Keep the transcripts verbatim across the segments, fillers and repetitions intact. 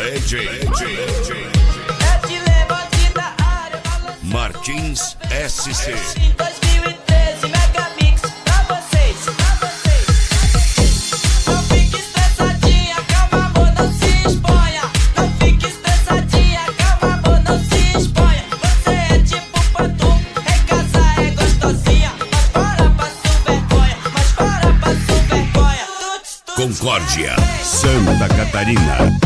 D J Martins S C. dois mil e treze Megamix pra vocês, pra vocês. Não fique estressadinha, calma amor, não se exponha. Não fique estressadinha, calma amor, não se exponha. Você é tipo Patu, em casa é gostosinha. Mas para, passo vergonha, mas para, passo vergonha. Tuts, tuts, Concórdia, Santa Catarina.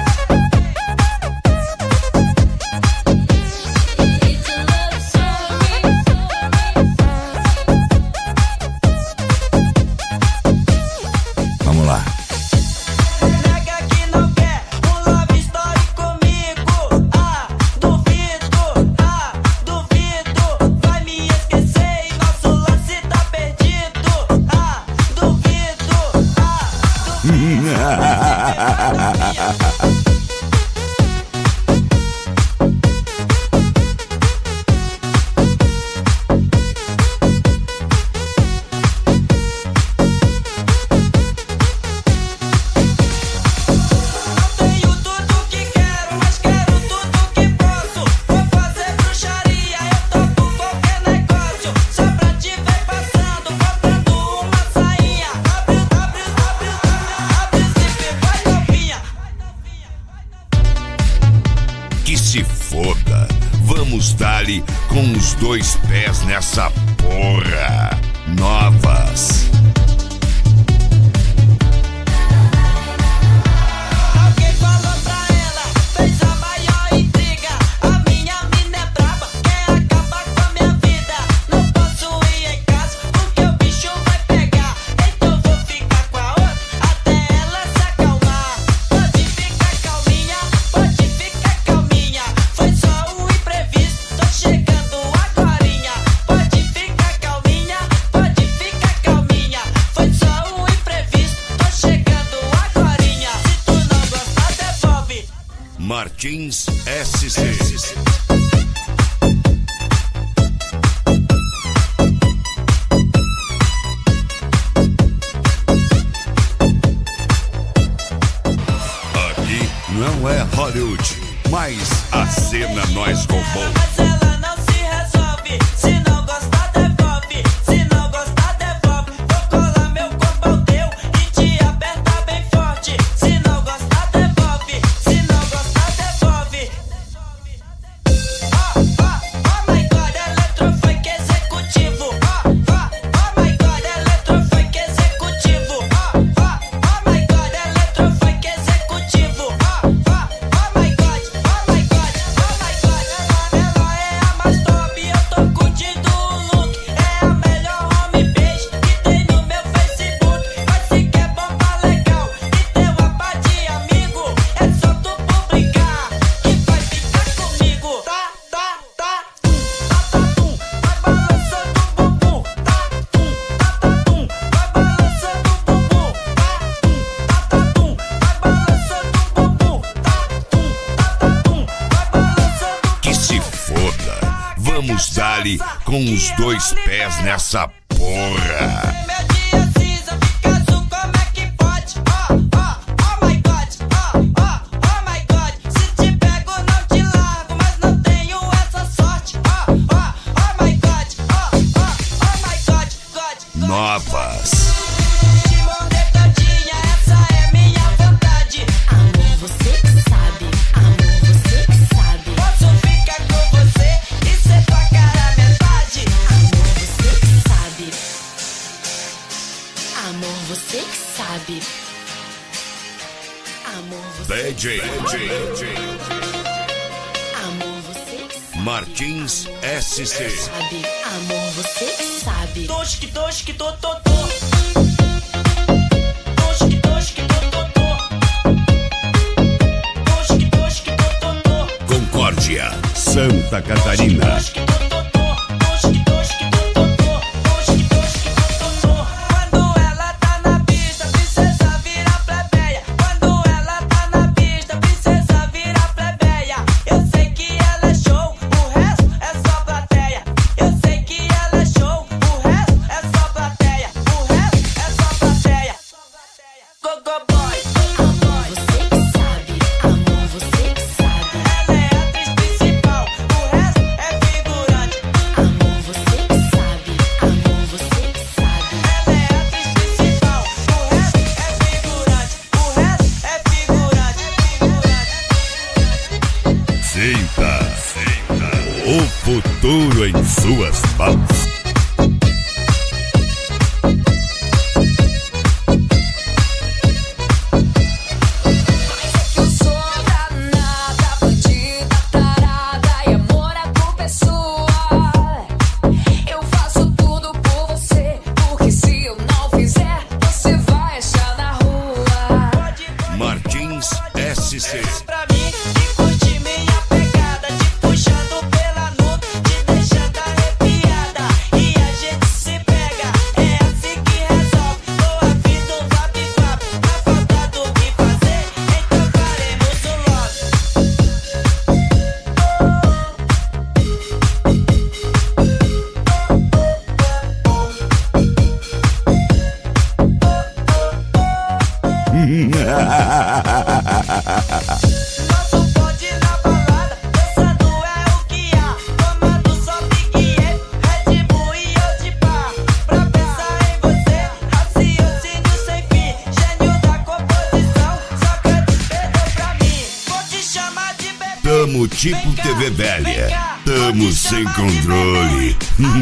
Que se foda, vamos dar-lhe com os dois pés nessa porra. Novas. Alguém falou pra ela, fez a maior intriga. A minha mina é braba, quer acabar com a minha vida. Não posso ir em casa porque o bicho vai pegar. Então vou ficar com a outra até ela se acalmar. Pode ficar calminha, pode ficar calminha. Foi só um imprevisto, tô chegando agorinha. Pode ficar calminha, pode ficar calminha. Foi só um imprevisto, tô chegando agorinha. Se tu não gostar, devolve. Martins S C. Aqui não é Hollywood, mas a cena nós roubou. Mas ela não se resolve. Se não gostar, devolve. Se não gostar, devolve. Vou colar meu corpo ao teu e te apertar bem forte. Se não gostar, devolve. Se não gostar, devolve. Oh, oh, oh my God, eletrofunk executivo. Oh, oh, oh my God, eletrofunk executivo. Oh, oh, oh my God, eletrofunk executivo. Oh, oh, oh my God, oh my God, oh my God. Ela é a mais top, eu tô curtindo o look. É a melhor homepage que tem no meu Facebook. Mas se quer bomba legal e ter uma pá de amigo, é só tu publicar que vai ficar comigo. Tá, tá, tá, tum, tá, tá, tum, vai balançando o bumbum. Tá, tum, tá, tá, tum, vai balançando o bumbum. Tá, tum, tá, tá, tum, vai balançando o bumbum. Tá, tum, tá, tá, tum, vai balançando. Que se foda, vamos dar-lhe com os dois pés nessa porra. Meu dia cinza fica azul, como é que pode? Oh, oh, oh my God, oh, oh, oh my God. Se te pego não te largo, mas não tenho essa sorte. Oh, oh, oh my God, oh, oh, oh my God, God, God. Novas. Te morder todinha, essa é minha vontade. Amor, você que sabe. Amor, você que sabe. Posso ficar com você e ser tua cara metade. Amor, você que sabe. Amor, você que sabe. Amor, você D J Amor, você que sabe. Martins S C. Sabe. Amor, você que sabe. Tosque, tosque, tô, tô, tô. Tosque, tosque, tô, tô, tô. Tosque, tosque, tô, tô, tô. Concórdia, Santa Catarina. Tosque, tô, tô, tô. Tosque, tosque, tô, tô, tô. Tosque, tosque, tô, tô, tô. Quando ela tá na pista, princesa vira plebeia. Quando ela tá na pista, princesa vira plebeia. Eu sei que ela é show, o resto é só plateia. Eu sei que ela é show, o resto é só plateia. O resto é só plateia. Go, go, boy. Amor, você que sabe. Amor, Nosso bonde na balada, dançando é o que há. Tomando só Big E, Red Bull e eu de pá. Pra pensar em você, raciocínio sem fim. Gênio da composição, só cante perdeu pra mim. Vou te chamar de bebê. Tamo tipo T V velha. Tamo sem controle.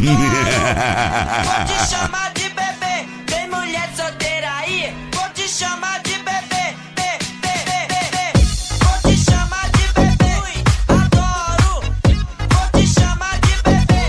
Vou te chamar de bebê. Tem mulher solteira aí? Vou te chamar de bebê. Bê, bê, bê, bê, bê. Vou te chamar de bebê. Ui, adoro. Vou te chamar de bebê.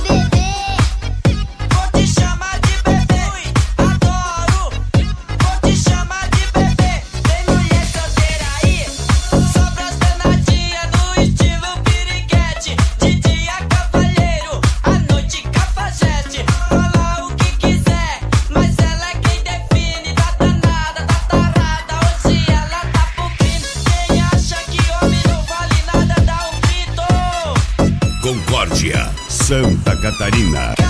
Vou te chamar de bebê. Ui, adoro. Vou te chamar de bebê. Tem mulher solteira aí? Sobra as danadinhas no estilo piriguete. De dia cavalheiro, à noite cafajeste. Fala o que quiser, mas ela é quem define. Tá danada, tá tarada, hoje ela tá pro crime. Quem acha que homem não vale nada, dá um grito. Concórdia, Santa Catarina.